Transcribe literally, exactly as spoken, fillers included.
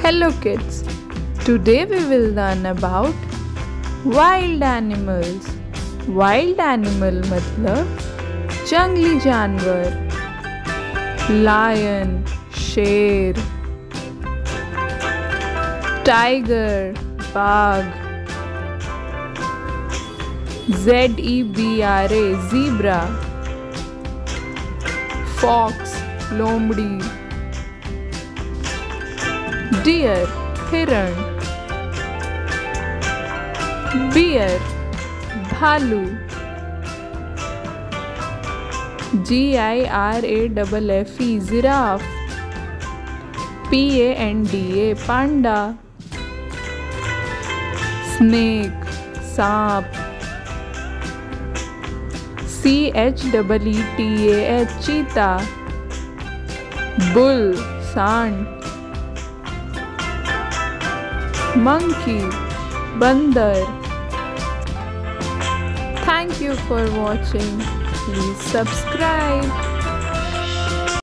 Hello kids, today we will learn about wild animals. Wild animal मतलब जंगली जानवर, lion शेर, tiger बाघ, Z E B R A zebra, fox लोमड़ी, deer हिरण, bear भालू, G I R A F F E giraffe, P A N D A panda, snake सांप, C H E E T A H चीता, bull सांड, monkey बंदर. Thank you for watching. Please subscribe.